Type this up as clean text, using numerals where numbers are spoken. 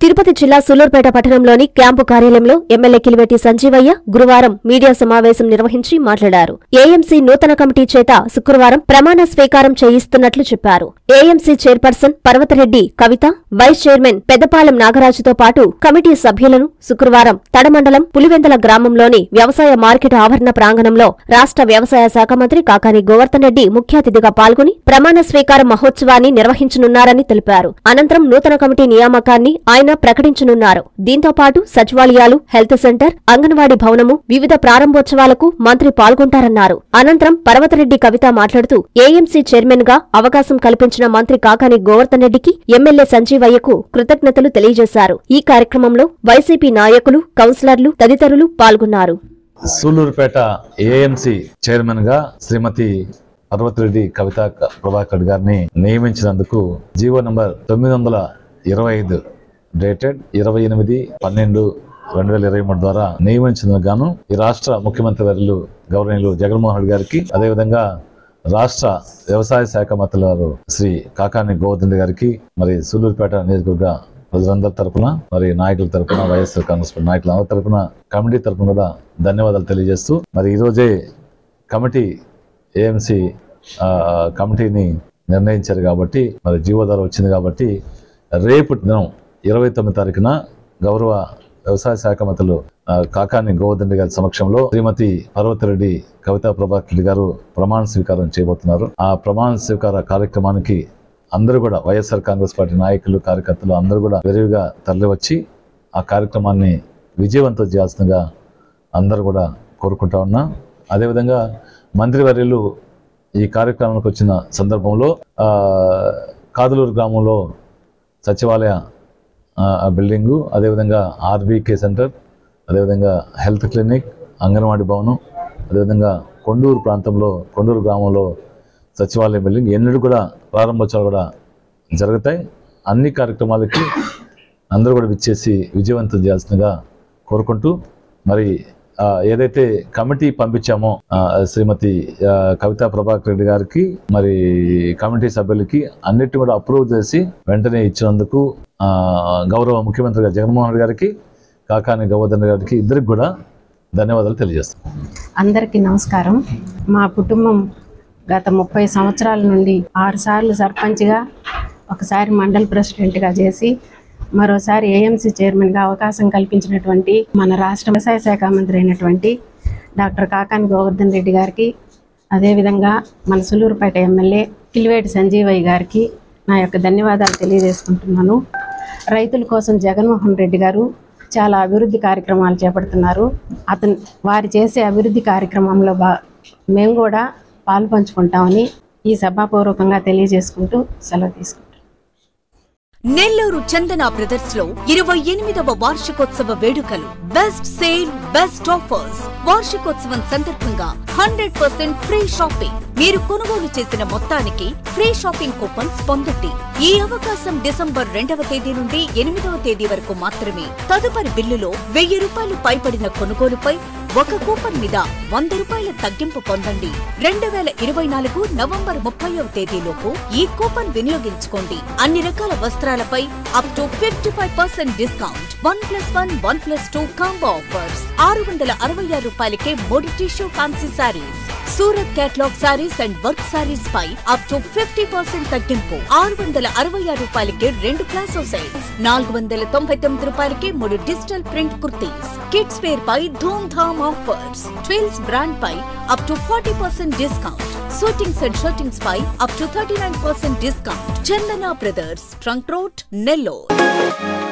తిరుపతి జిల్లా సూలూరుపేట పట్టణంలోని క్యాంపు కార్యాలయంలో ఎమ్మెల్యే కిలివేటి సంజీవయ్య గురువారం మీడియా సమావేశం నిర్వహించి మాట్లాడారు. ఏఎంసీ నూతన కమిటీ చేత శుక్రవారం ప్రమాణ స్వీకారం చేయిస్తున్నట్లు చెప్పారు. AMC chairperson Parvathareddy Kavitha, vice chairman Peddapalem నాగరాజుతో పాటు కమిటీ సభ్యులను శుక్రవారం తడమండలం పులివెందల గ్రామంలోని వ్యవసాయ మార్కెట్ ఆవరణ ప్రాంగణంలో రాష్ట్ర వ్యవసాయ శాఖ మంత్రి కాకాని గోవర్ధన్ రెడ్డి ముఖ్య అతిథిగా పాల్గొని ప్రమాణ స్వీకార మహోత్సవాన్ని నిర్వహించనున్నారని తెలిపారు. అనంతరం నూతన కమిటీ నియామకాన్ని ఆయన ప్రకటించనున్నారు. దీంతో పాటు సచివాలయాలు, హెల్త్ సెంటర్, అంగన్వాడీ భవనము, వివిధ ప్రారంభోత్సవాలకు మంత్రి పాల్గొంటారన్నారు. అనంతరం పర్వతరెడ్డి కవిత మాట్లాడుతూ ఏఎంసీ చైర్మన్ గా అవకాశం కల్పించిన మంత్రి కాకాని గోవర్ధన్ రెడ్డికి ఎమ్మెల్యే సంజీవయ్యకు కృతజ్ఞతలు తెలియజేశారు. ఈ కార్యక్రమంలో వైసీపీ నాయకులు, కౌన్సిలర్లు తదితరులు పాల్గొన్నారు. సూలూరుపేట ఏఎంసీ చైర్మన్ గా శ్రీమతి పర్వతరెడ్డి కవిత ప్రభాకర్ గారిని నియమించినందుకు జీవో నంబర్ 925 డేటెడ్ 28/12/2023 ద్వారా నియమించినందుకు గాను ఈ రాష్ట్ర ముఖ్యమంత్రి వర్యులు గౌరవనీయులు జగన్మోహన్ రెడ్డి గారికి, అదేవిధంగా రాష్ట్ర వ్యవసాయ శాఖ మంత్రులు శ్రీ కాకాని గోవర్ధన్ గారికి, మరి సూలూరుపేట నియోజకవర్గ ప్రజలందరి తరపున, మరి నాయకుల తరపున, వైఎస్ఆర్ కాంగ్రెస్ నాయకుల అందరి తరపున, కమిటీ తరపున కూడా ధన్యవాదాలు తెలియజేస్తూ, మరి ఈరోజే కమిటీ ఏఎంసీ కమిటీని నిర్ణయించారు కాబట్టి, మరి జీవో ద్వారా వచ్చింది కాబట్టి రేపు దినం 29 తారీఖున గౌరవ వ్యవసాయ శాఖ మంత్రులు కాకాని గోవర్ధన్ గారి సమక్షంలో శ్రీమతి పర్వతరెడ్డి కవితా ప్రభాకర్ రెడ్డి గారు ప్రమాణ స్వీకారం చేయబోతున్నారు. ఆ ప్రమాణ స్వీకార కార్యక్రమానికి అందరూ కూడా వైఎస్ఆర్ కాంగ్రెస్ పార్టీ నాయకులు, కార్యకర్తలు అందరూ కూడా విరివిగా తరలివచ్చి ఆ కార్యక్రమాన్ని విజయవంతం చేయాల్సిందిగా అందరూ కూడా కోరుకుంటా ఉన్నా. అదేవిధంగా మంత్రివర్యులు ఈ కార్యక్రమానికి వచ్చిన సందర్భంలో కాదులూరు గ్రామంలో సచివాలయ బిల్డింగు, అదేవిధంగా ఆర్బీకే సెంటర్, అదేవిధంగా హెల్త్ క్లినిక్, అంగన్వాడీ భవనం, అదేవిధంగా కొండూరు ప్రాంతంలో, కొండూరు గ్రామంలో సచివాలయ బిల్డింగ్ ఎన్నడూ కూడా ప్రారంభోత్సవాలు కూడా జరుగుతాయి. అన్ని కార్యక్రమాలకి అందరూ కూడా విచ్చేసి విజయవంతం చేయాల్సిందిగా కోరుకుంటూ, మరి ఏదైతే కమిటీ పంపించామో శ్రీమతి కవితా ప్రభాకర్ రెడ్డి గారికి, మరి కమిటీ సభ్యులకి అన్నిటిని కూడా అప్రూవ్ చేసి వెంటనే ఇచ్చినందుకు గౌరవ ముఖ్యమంత్రి గారు జగన్మోహన్ రెడ్డి గారికి, కాకాని గోవర్ధన్ గారికి ఇద్దరికి కూడా ధన్యవాదాలు తెలియజేస్తాం. అందరికీ నమస్కారం. మా కుటుంబం గత 30 సంవత్సరాల నుండి 6 సార్లు సర్పంచ్గా, ఒకసారి మండల్ ప్రెసిడెంట్గా చేసి, మరోసారి ఏఎంసీ చైర్మన్గా అవకాశం కల్పించినటువంటి మన రాష్ట్ర వ్యవసాయ శాఖ మంత్రి అయినటువంటి డాక్టర్ కాకాని గోవర్ధన్ రెడ్డి గారికి, అదేవిధంగా మన సూలూరుపేట ఎమ్మెల్యే కిలివేటి సంజీవయ్య గారికి నా యొక్క ధన్యవాదాలు తెలియజేసుకుంటున్నాను. రైతుల కోసం జగన్మోహన్ రెడ్డి గారు చాలా అభివృద్ధి కార్యక్రమాలు చేపడుతున్నారు. వారు చేసే అభివృద్ధి కార్యక్రమంలో మేము కూడా పాలు పంచుకుంటామని ఈ సభాపూర్వకంగా తెలియజేసుకుంటూ సెలవు తీసుకుంటాం. నెల్లూరు చందన బ్రదర్స్ లో 28వ వార్షికోత్సవ వేడుకలు. Best sale, best offers. వార్షికోత్సవం సందర్భంగా 100% ఫ్రీ షాపింగ్. మీరు కొనుగోలు చేసిన మొత్తానికి ఫ్రీ షాపింగ్ కూపన్స్ పొందండి. ఈ అవకాశం డిసెంబర్ 2వ తేదీ నుండి 8వ తేదీ వరకు మాత్రమే. తదుపరి బిల్లులో 1000 రూపాయలు పైబడిన కొనుగోలుపై ఒక కూపన్ మీద 100 రూపాయల తగ్గింపు పొందండి. 2024 నవంబర్ 30వ తేదీలోపు ఈ కూపన్ వినియోగించుకోండి. అన్ని రకాల వస్త్రాలపై up to 55% discount. 1+1, 1+2 combo offers. 666 రూపాయలకే 3 tissue fancy saris. Surat catalogue saris and work saris పై అప్ టు 50% తగ్గింపు. 666 రూపాయలకే 2 ప్లాసో సెట్స్. 499 రూపాయలకే 3 digital print kurtis. Kids wear పై ధూమ్ ధామ్ ఆఫర్స్. ట్విల్స్ బ్రాండ్ పై up to 40% discount. Suitings and shirtings పై up to 39% discount. Chandana brothers, trunk road, Nellore.